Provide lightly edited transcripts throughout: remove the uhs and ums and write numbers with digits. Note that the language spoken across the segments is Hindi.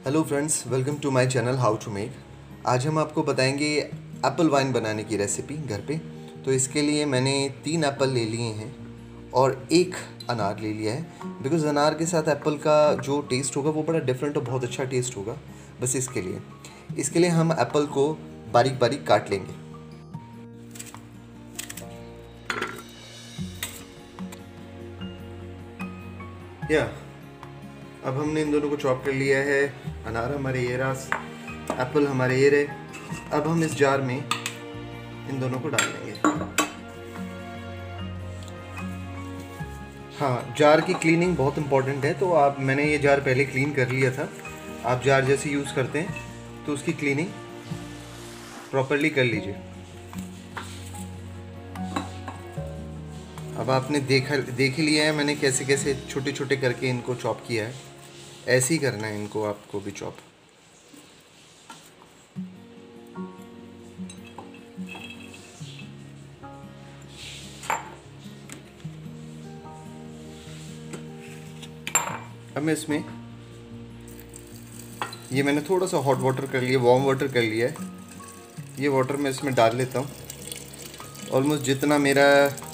Hello friends, welcome to my channel how to make. आज हम आपको बताएंगे एप्पल वाइन बनाने की रेसिपी घर पे। तो इसके लिए मैंने 3 एप्पल ले लिए हैं और 1 अनार ले लिया है। बिकॉज़ अनार के साथ एप्पल का जो टेस्ट होगा वो बड़ा डिफरेंट और बहुत अच्छा टेस्ट होगा। बस इसके लिए हम एप्पल को बारीक बारीक काट लेंगे। अब हमने इन दोनों को चॉप कर लिया है। अनार हमारे ये रहा, एप्पल हमारे ये रहे। अब हम इस जार में इन दोनों को डाल देंगे। हाँ, जार की क्लीनिंग बहुत इंपॉर्टेंट है। तो मैंने ये जार पहले क्लीन कर लिया था। आप जार जैसे यूज़ करते हैं तो उसकी क्लीनिंग प्रॉपरली कर लीजिए। अब आपने देख ही लिया है मैंने कैसे कैसे छोटे छोटे करके इनको चॉप किया है। ऐसे ही करना है इनको आपको भी चॉप। अब मैं इसमें ये मैंने थोड़ा सा हॉट वाटर कर लिया, वार्म वाटर कर लिया है। ये वाटर मैं इसमें डाल लेता हूँ। ऑलमोस्ट जितना मेरा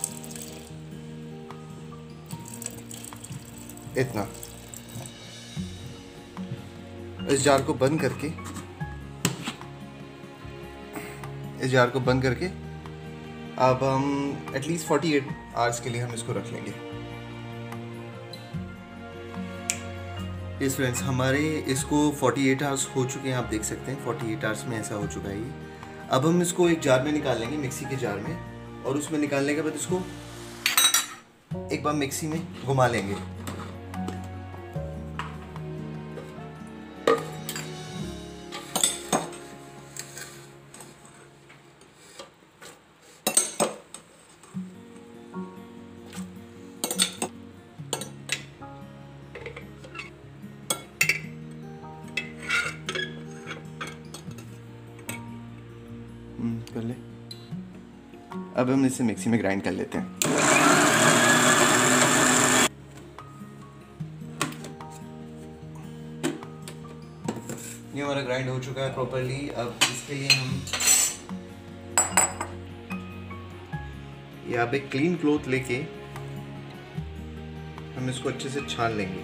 इतना। इस जार को बंद करके अब हम एटलीस्ट 48 आवर्स के लिए हम इसको रख लेंगे। इस फ्रेंड्स, हमारे इसको 48 आवर्स हो चुके हैं। आप देख सकते हैं 48 आवर्स में ऐसा हो चुका है ये। अब हम इसको एक जार में निकाल लेंगे, मिक्सी के जार में, और उसमें निकालने के बाद इसको एक बार मिक्सी में घुमा लेंगे। कर ले। अब हम इसे मिक्सी में ग्राइंड कर लेते हैं। ये हमारा ग्राइंड हो चुका है प्रॉपरली। अब इसके लिए हम यहाँ पे क्लीन क्लॉथ लेके हम इसको अच्छे से छान लेंगे।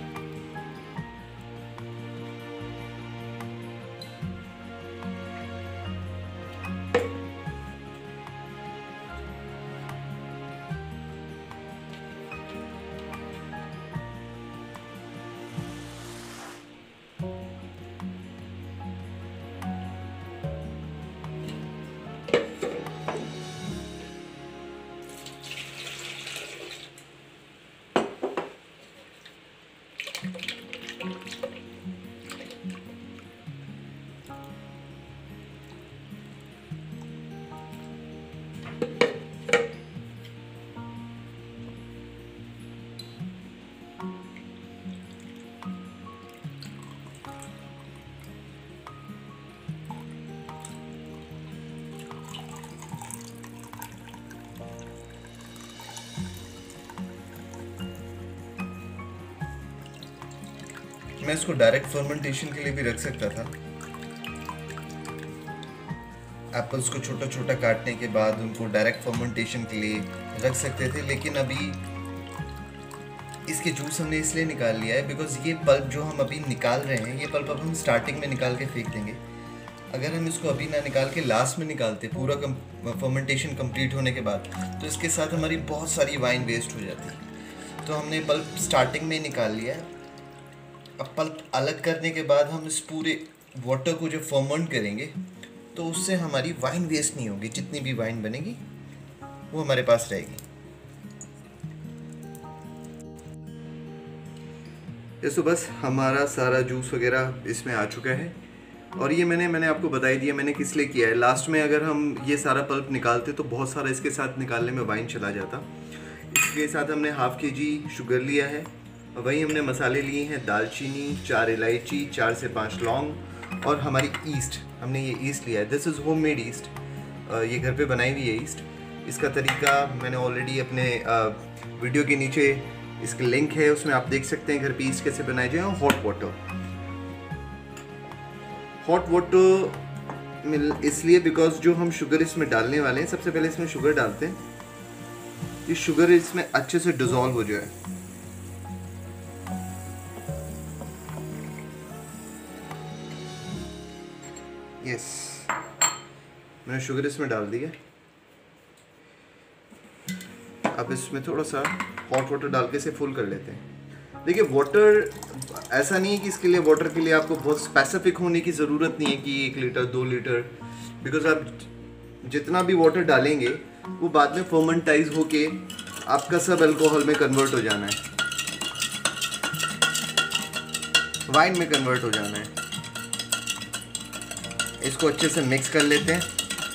मैं इसको डायरेक्ट फर्मेंटेशन के लिए भी रख सकता था। एप्पल्स को छोटा छोटा काटने के बाद उनको डायरेक्ट फर्मेंटेशन के लिए रख सकते थे, लेकिन अभी इसके जूस हमने इसलिए निकाल लिया है बिकॉज ये पल्प जो हम अभी निकाल रहे हैं, ये पल्प अब हम स्टार्टिंग में निकाल के फेंक देंगे। अगर हम इसको अभी ना निकाल के लास्ट में निकालते पूरा फर्मेंटेशन कंप्लीट होने के बाद, तो इसके साथ हमारी बहुत सारी वाइन वेस्ट हो जाती। तो हमने पल्प स्टार्टिंग में निकाल लिया है। अब पल्प अलग करने के बाद हम इस पूरे वाटर को जब फर्मेंट करेंगे तो उससे हमारी वाइन वेस्ट नहीं होगी। जितनी भी वाइन बनेगी वो हमारे पास रहेगी। तो बस हमारा सारा जूस वगैरह इसमें आ चुका है। और ये मैंने आपको बता ही दिया मैंने किस लिए किया है। लास्ट में अगर हम ये सारा पल्प निकालते तो बहुत सारा इसके साथ निकालने में वाइन चला जाता। इसके साथ हमने ½ kg शुगर लिया है। वही हमने मसाले लिए हैं, दालचीनी, 4 इलायची, 4 से 5 लौंग, और हमारी ईस्ट, हमने ये ईस्ट लिया है। दिस इज़ होममेड ईस्ट, ये घर पे बनाई हुई है ईस्ट। इसका तरीका मैंने ऑलरेडी अपने वीडियो के नीचे इसका लिंक है, उसमें आप देख सकते हैं घर पे ईस्ट कैसे बनाए जाए। और हॉट वाटर, हॉट वाटर इसलिए बिकॉज जो हम शुगर इसमें डालने वाले हैं, सबसे पहले इसमें शुगर डालते हैं, ये शुगर इसमें अच्छे से डिजोल्व हो जाए। यस, मैंने शुगर इसमें डाल दिया। अब इसमें थोड़ा सा हॉट वाटर डाल के इसे फुल कर लेते हैं। देखिए वाटर ऐसा नहीं है कि इसके लिए वाटर के लिए आपको बहुत स्पेसिफिक होने की ज़रूरत नहीं है कि 1 लीटर 2 लीटर, बिकॉज आप जितना भी वाटर डालेंगे वो बाद में फर्मेंटाइज होके आपका सब अल्कोहल में कन्वर्ट हो जाना है, वाइन में कन्वर्ट हो जाना है। इसको अच्छे से मिक्स कर लेते हैं।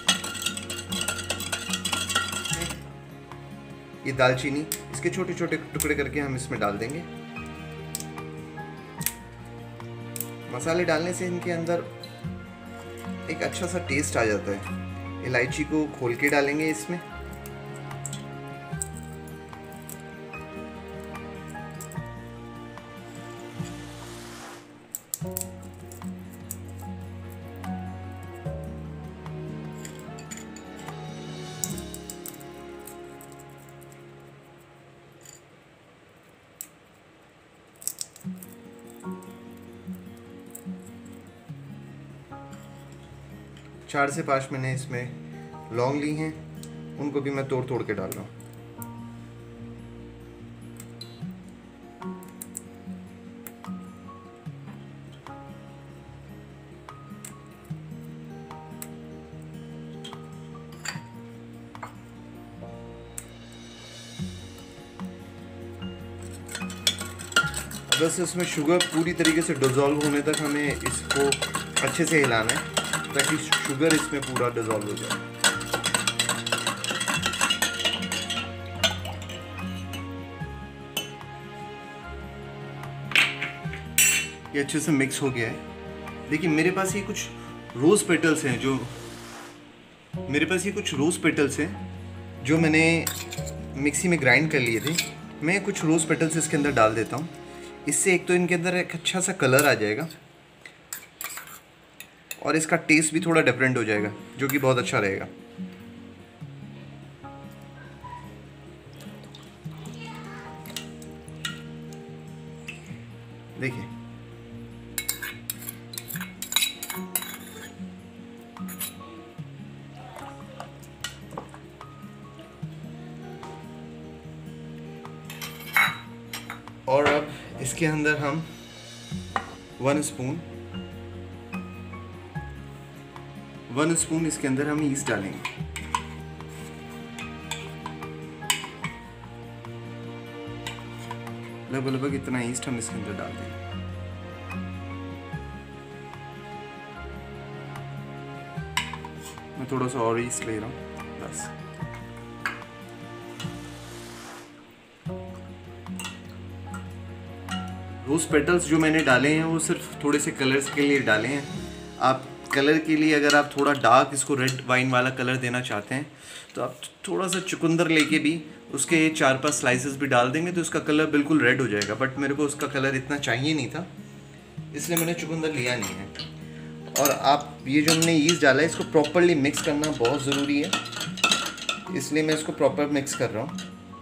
ये दालचीनी इसके छोटे छोटे टुकड़े करके हम इसमें डाल देंगे। मसाले डालने से इनके अंदर एक अच्छा सा टेस्ट आ जाता है। इलायची को खोल के डालेंगे इसमें। चार से 5 मैंने इसमें लौंग ली हैं, उनको भी मैं तोड़ तोड़ के डाल रहा हूँ। बस इसमें शुगर पूरी तरीके से डिज़ोल्व होने तक हमें इसको अच्छे से हिलाना है ताकि शुगर इसमें पूरा डिज़ोल्व हो जाए। ये अच्छे से मिक्स हो गया है। देखिए मेरे पास ये कुछ रोज़ पेटल्स हैं जो मैंने मिक्सी में ग्राइंड कर लिए थे। मैं कुछ रोज़ पेटल्स इसके अंदर डाल देता हूँ। इससे एक तो इनके अंदर एक अच्छा सा कलर आ जाएगा और इसका टेस्ट भी थोड़ा डिफरेंट हो जाएगा, जो कि बहुत अच्छा रहेगा। देखिए और अब इसके अंदर हम 1 स्पून इसके अंदर हम ईस्ट डालेंगे। लगभग इतना ईस्ट हम इसके अंदर डाल देंगे। मैं थोड़ा सा और ईस्ट ले रहा हूँ बस। रोज पेटल्स जो मैंने डाले हैं वो सिर्फ थोड़े से कलर्स के लिए डाले हैं। आप कलर के लिए अगर आप थोड़ा डार्क इसको रेड वाइन वाला कलर देना चाहते हैं तो आप थोड़ा सा चुकंदर लेके भी उसके 4-5 स्लाइसेस भी डाल देंगे तो उसका कलर बिल्कुल रेड हो जाएगा। बट मेरे को उसका कलर इतना चाहिए नहीं था, इसलिए मैंने चुकंदर लिया नहीं है। और आप ये जो हमने ईस्ट डाला है इसको प्रॉपरली मिक्स करना बहुत ज़रूरी है, इसलिए मैं इसको प्रॉपर मिक्स कर रहा हूँ।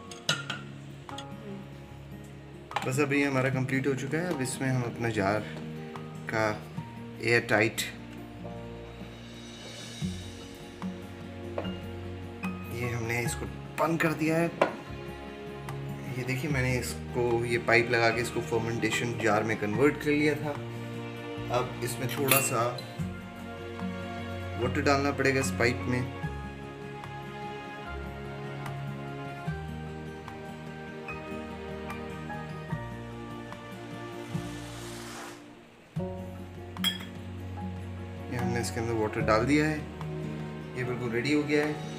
बस अभी हमारा कंप्लीट हो चुका है। अब इसमें हम अपना जार का एयर टाइट ये हमने इसको बंद कर दिया है। ये देखिए मैंने इसको ये पाइप लगा के इसको फर्मेंटेशन जार में कन्वर्ट कर लिया था। अब इसमें थोड़ा सा वाटर डालना पड़ेगा इस पाइप में। ये हमने इसके अंदर वाटर डाल दिया है, ये बिल्कुल रेडी हो गया है।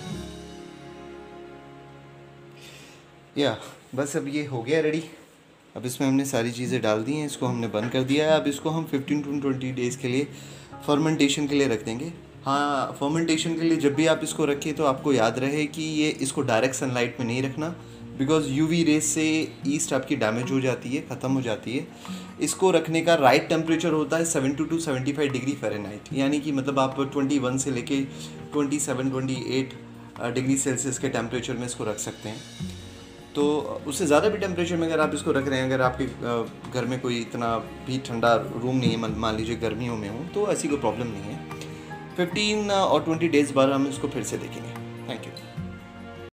या बस अब ये हो गया रेडी। अब इसमें हमने सारी चीज़ें डाल दी हैं, इसको हमने बंद कर दिया है। अब इसको हम 15 to 20 डेज़ के लिए फर्मेंटेशन के लिए रख देंगे। हाँ, फर्मेंटेशन के लिए जब भी आप इसको रखें तो आपको याद रहे कि ये इसको डायरेक्ट सनलाइट में नहीं रखना, बिकॉज यूवी रेस से ईस्ट आपकी डैमेज हो जाती है, ख़त्म हो जाती है। इसको रखने का राइट टेम्परेचर होता है 72 to 75 डिग्री फ़ारेनहाइट, यानी कि मतलब आप 21 से लेके 27-28 डिग्री सेल्सियस के टेम्परेचर में इसको रख सकते हैं। तो उससे ज़्यादा भी टेम्परेचर में अगर आप इसको रख रहे हैं, अगर आपके घर में कोई इतना भी ठंडा रूम नहीं है, मान लीजिए गर्मियों में हो, तो ऐसी कोई प्रॉब्लम नहीं है। 15 और 20 डेज़ बाद हम इसको फिर से देखेंगे। Thank you.